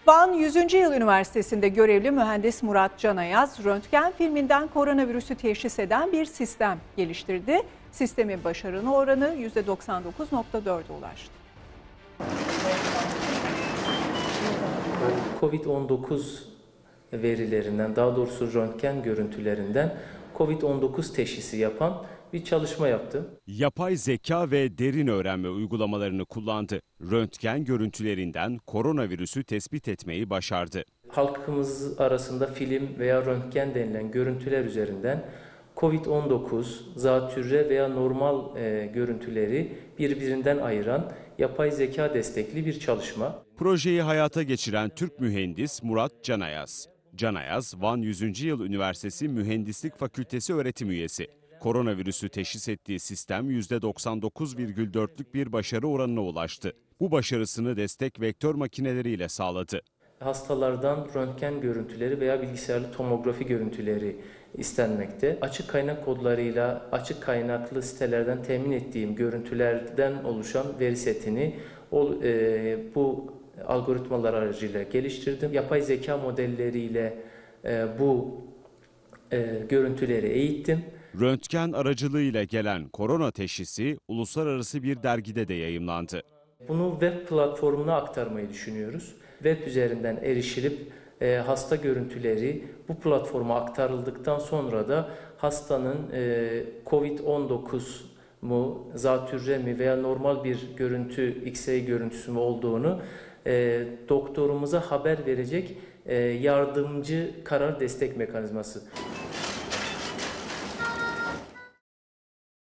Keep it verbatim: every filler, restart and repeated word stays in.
Van yüzüncü. Yıl Üniversitesi'nde görevli mühendis Murat Canayaz, röntgen filminden koronavirüsü teşhis eden bir sistem geliştirdi. Sistemin başarılı oranı yüzde doksan dokuz nokta dörde ulaştı. Covid on dokuz verilerinden, daha doğrusu röntgen görüntülerinden Covid on dokuz teşhisi yapan bir çalışma yaptı. Yapay zeka ve derin öğrenme uygulamalarını kullandı. Röntgen görüntülerinden koronavirüsü tespit etmeyi başardı. Halkımız arasında film veya röntgen denilen görüntüler üzerinden Covid on dokuz, zatürre veya normal e, görüntüleri birbirinden ayıran yapay zeka destekli bir çalışma. Projeyi hayata geçiren Türk mühendis Murat Canayaz. Canayaz, Van yüzüncü. Yıl Üniversitesi Mühendislik Fakültesi öğretim üyesi. Koronavirüsü teşhis ettiği sistem yüzde doksan dokuz virgül dörtlük bir başarı oranına ulaştı. Bu başarısını destek vektör makineleriyle sağladı. Hastalardan röntgen görüntüleri veya bilgisayarlı tomografi görüntüleri istenmekte. Açık kaynak kodlarıyla açık kaynaklı sitelerden temin ettiğim görüntülerden oluşan veri setini o, e, bu algoritmalar aracıyla geliştirdim. Yapay zeka modelleriyle e, bu e, görüntüleri eğittim. Röntgen aracılığıyla gelen korona teşhisi uluslararası bir dergide de yayımlandı. Bunu web platformuna aktarmayı düşünüyoruz. Web üzerinden erişilip e, hasta görüntüleri bu platforma aktarıldıktan sonra da hastanın e, Covid on dokuz mu, zatürre mi veya normal bir görüntü, X-ray görüntüsü mü olduğunu e, doktorumuza haber verecek e, yardımcı karar destek mekanizması.